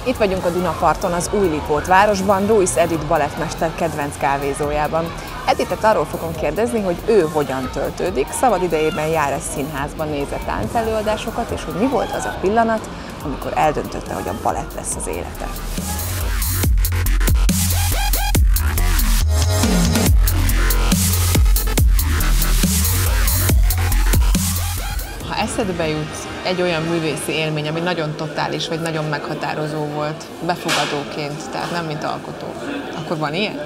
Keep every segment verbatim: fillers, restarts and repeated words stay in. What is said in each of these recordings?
Itt vagyunk a Dunaparton, az Újlipót városban, Ruiz Edith balettmester kedvenc kávézójában. Edithet arról fogom kérdezni, hogy ő hogyan töltődik, szabad idejében jár-e színházban, nézett táncelőadásokat, és hogy mi volt az a pillanat, amikor eldöntötte, hogy a balett lesz az élete. Ha eszedbe jut egy olyan művészi élmény, ami nagyon totális, vagy nagyon meghatározó volt, befogadóként, tehát nem mint alkotó, akkor van ilyen?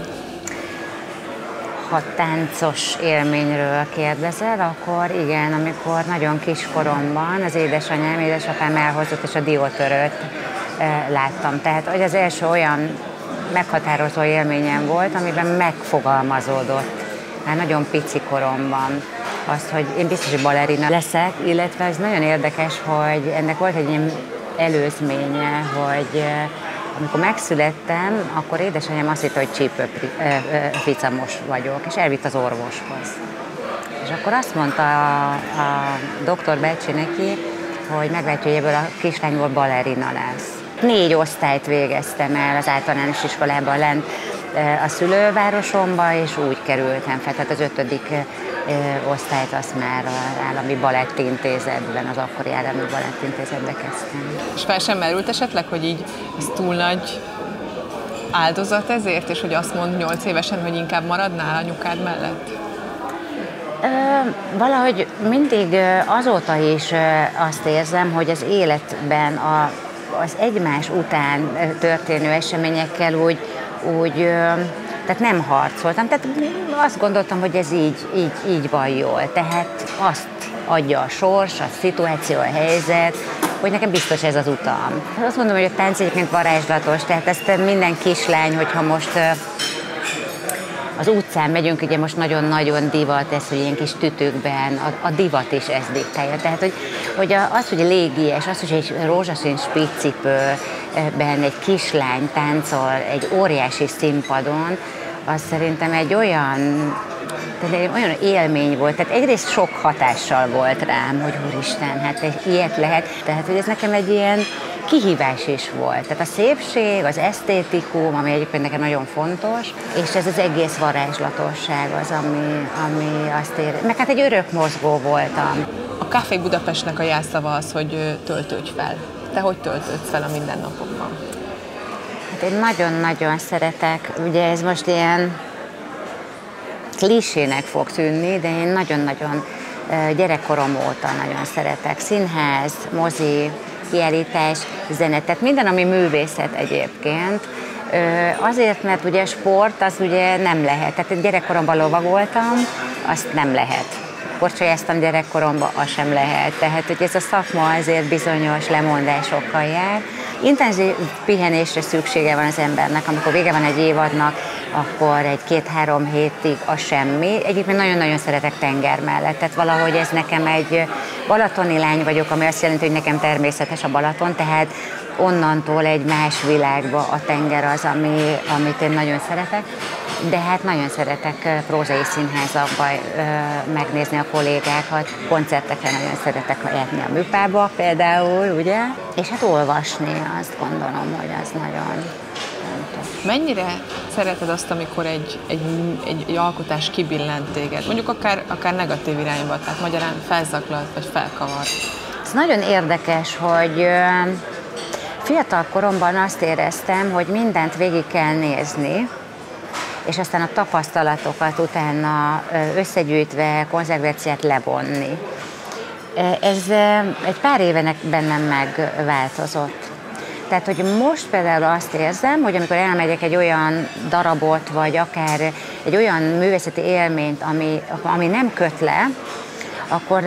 Ha táncos élményről kérdezel, akkor igen, amikor nagyon kiskoromban az édesanyám, édesapám elhozott, és a diótörőt e, láttam. Tehát, hogy az első olyan meghatározó élményem volt, amiben megfogalmazódott már nagyon pici koromban azt, hogy én biztos, hogy balerina leszek, illetve ez nagyon érdekes, hogy ennek volt egy ilyen előzménye, hogy amikor megszülettem, akkor édesanyám azt hitte, hogy csípőficamos vagyok, és elvitt az orvoshoz. És akkor azt mondta a, a doktor bácsi neki, hogy meglátja, hogy ebből a kislányból balerina lesz. Négy osztályt végeztem el az általános iskolában lent a szülővárosomba, és úgy kerültem fel, tehát az ötödik osztályt azt már az állami balettintézetben, az akkori állami balettintézetben kezdtem. És fel sem merült esetleg, hogy így ez túl nagy áldozat ezért, és hogy azt mond nyolc évesen, hogy inkább maradnál anyukád mellett? Ö, valahogy mindig azóta is azt érzem, hogy az életben a, az egymás után történő eseményekkel úgy, úgy tehát nem harcoltam, tehát azt gondoltam, hogy ez így, így, így van jól, tehát azt adja a sors, a szituáció, a helyzet, hogy nekem biztos ez az utam. Azt mondom, hogy a tánc egyébként varázslatos, tehát ezt minden kislány, hogyha most az utcán megyünk, ugye most nagyon-nagyon divat ez, hogy ilyen kis tütőkben, a, a divat is ez diktálja. Tehát, hogy, hogy az, hogy légies, az, hogy egy rózsaszín spiccipőben egy kislány táncol egy óriási színpadon, az szerintem egy olyan, tehát egy olyan élmény volt. Tehát egyrészt sok hatással volt rám, hogy úristen, hát ilyet lehet. Tehát, hogy ez nekem egy ilyen kihívás is volt. Tehát a szépség, az esztétikum, ami egyébként nekem nagyon fontos, és ez az egész varázslatosság az, ami, ami azt ér... Meg hát egy örök mozgó voltam. A Café Budapestnek a jelszava az, hogy töltődj fel. Te hogy töltődsz fel a mindennapokban? Hát én nagyon-nagyon szeretek, ugye ez most ilyen klisének fog tűnni, de én nagyon-nagyon gyerekkorom óta nagyon szeretek. Színház, mozi, kiállítás, zene, tehát minden, ami művészet egyébként. Azért, mert ugye sport, az ugye nem lehet. Tehát gyerekkoromban lovagoltam, azt nem lehet. Korcsolyáztam gyerekkoromban, az sem lehet. Tehát, hogy ez a szakma azért bizonyos lemondásokkal jár. Intenzív pihenésre szüksége van az embernek, amikor vége van egy évadnak, akkor egy két-három hétig a semmi. Egyébként nagyon-nagyon szeretek tenger mellett, tehát valahogy ez nekem egy balatoni lány vagyok, ami azt jelenti, hogy nekem természetes a Balaton, tehát onnantól egy más világba a tenger az, ami, amit én nagyon szeretek. De hát nagyon szeretek prózai színházakba megnézni a kollégákat, koncertekre nagyon szeretek járni a műpába például, ugye? És hát olvasni, azt gondolom, hogy az nagyon fontos. Mennyire szereted azt, amikor egy, egy, egy, egy alkotás kibillent téged, mondjuk akár, akár negatív irányba, tehát magyarán felzaklat vagy felkavar? Ez nagyon érdekes, hogy fiatal koromban azt éreztem, hogy mindent végig kell nézni, és aztán a tapasztalatokat utána összegyűjtve, konzervációt levonni. Ez egy pár évenek bennem megváltozott. Tehát, hogy most például azt érzem, hogy amikor elmegyek egy olyan darabot, vagy akár egy olyan művészeti élményt, ami, ami nem köt le, akkor,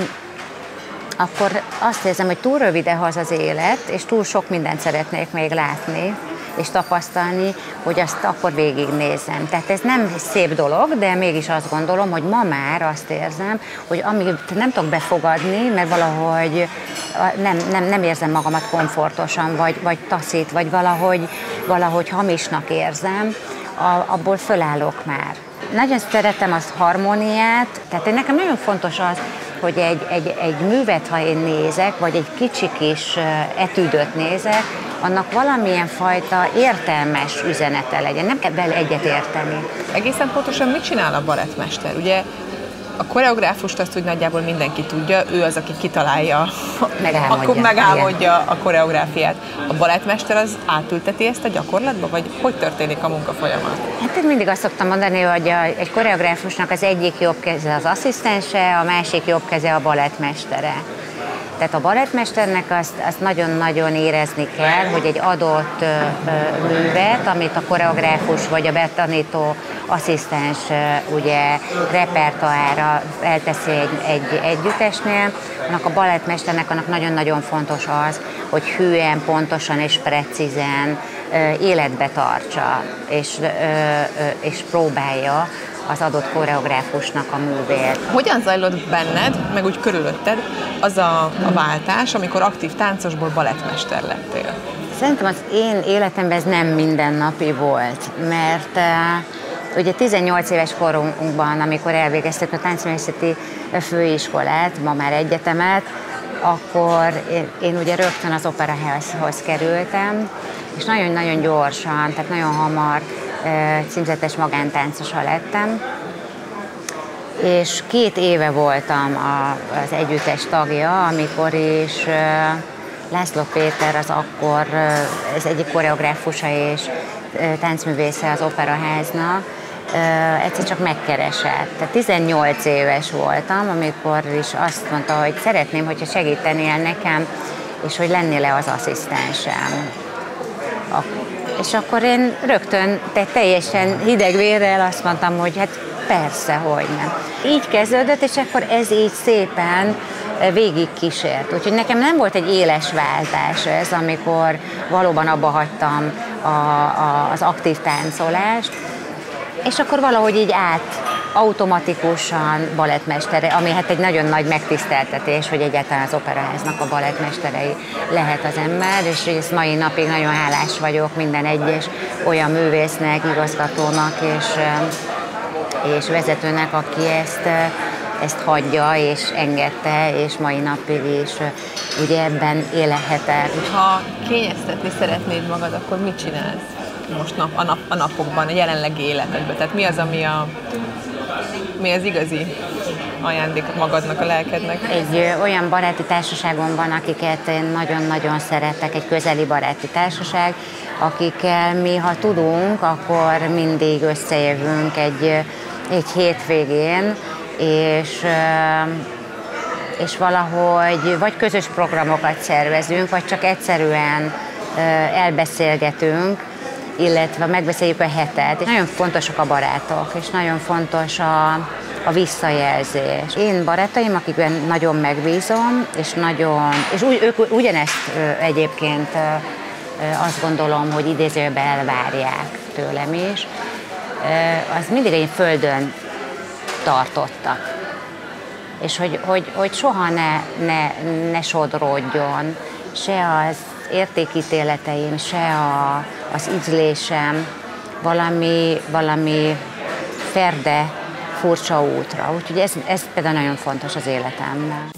akkor azt érzem, hogy túl rövid ehhez az élet, és túl sok mindent szeretnék még látni, és tapasztalni, hogy azt akkor végignézem. Tehát ez nem szép dolog, de mégis azt gondolom, hogy ma már azt érzem, hogy amit nem tudok befogadni, mert valahogy nem, nem, nem érzem magamat komfortosan, vagy, vagy taszít, vagy valahogy, valahogy hamisnak érzem, abból fölállok már. Nagyon szeretem azt harmóniát, tehát nekem nagyon fontos az, hogy egy, egy, egy művet, ha én nézek, vagy egy kicsi kis etűdöt nézek, annak valamilyen fajta értelmes üzenete legyen, nem kell vele egyet érteni. Egészen pontosan mit csinál a balettmester? Ugye a koreográfust azt úgy nagyjából mindenki tudja, ő az, aki kitalálja, Megálmodja, akkor megálmodja a koreográfiát. A balettmester az átülteti ezt a gyakorlatba, vagy hogy történik a munkafolyamat? Hát én mindig azt szoktam mondani, hogy a, egy koreográfusnak az egyik jobb keze az asszisztense, a másik jobb keze a balettmestere. Tehát a balettmesternek azt, azt nagyon-nagyon érezni kell, hogy egy adott ö, ö, művet, amit a koreográfus vagy a betanító asszisztens ö, ugye repertoárra elteszi egy, egy együttesnél, annak a balettmesternek annak nagyon-nagyon fontos az, hogy hűen, pontosan és precízen ö, életbe tartsa, és, ö, ö, és próbálja az adott koreográfusnak a művét. Hogyan zajlott benned, meg úgy körülötted az a, a váltás, amikor aktív táncosból balettmester lettél? Szerintem az én életemben ez nem mindennapi volt, mert uh, ugye tizennyolc éves korunkban, amikor elvégeztük a táncművészeti főiskolát, ma már egyetemet, akkor én, én ugye rögtön az operaházhoz kerültem, és nagyon-nagyon gyorsan, tehát nagyon hamar címzetes magántáncosa lettem, és két éve voltam az együttes tagja, amikor is László Péter az akkor az egyik koreográfusa és táncművésze az operaháznak, egyszer csak megkeresett. Tehát tizennyolc éves voltam, amikor is azt mondta, hogy szeretném, hogyha segítenél nekem, és hogy lennél-e az asszisztensem. És akkor én rögtön te teljesen hideg vérrel azt mondtam, hogy hát persze, hogy nem. Így kezdődött, és akkor ez így szépen végig kísért. Úgyhogy nekem nem volt egy éles váltás ez, amikor valóban abba hagytam a, a, az aktív táncolást, és akkor valahogy így át automatikusan balettmestere, ami hát egy nagyon nagy megtiszteltetés, hogy egyáltalán az operaháznak a balettmesterei lehet az ember, és ezt mai napig nagyon hálás vagyok minden egyes olyan művésznek, igazgatónak és, és vezetőnek, aki ezt, ezt hagyja és engedte, és mai napig is ugye ebben élhetek. Ha kényeztetni szeretnéd magad, akkor mit csinálsz most nap, a, nap, a napokban, a jelenlegi életedben? Tehát mi az, ami a Mi az igazi ajándék magadnak, a lelkednek? Egy olyan baráti társaságom van, akiket én nagyon-nagyon szeretek, egy közeli baráti társaság, akikkel mi, ha tudunk, akkor mindig összejövünk egy, egy hétvégén, és, és valahogy vagy közös programokat szervezünk, vagy csak egyszerűen elbeszélgetünk, illetve megbeszéljük a hetet. Nagyon fontosak a barátok, és nagyon fontos a, a visszajelzés. Én barátaim, akikben nagyon megbízom, és, nagyon, és úgy, ők ugyanezt egyébként azt gondolom, hogy idézőben elvárják tőlem is, az mindig egy földön tartottak. És hogy, hogy, hogy soha ne, ne, ne sodródjon se az értékítéleteim, se a, az ízlésem valami, valami ferde, furcsa útra. Úgyhogy ez, ez például nagyon fontos az életemben.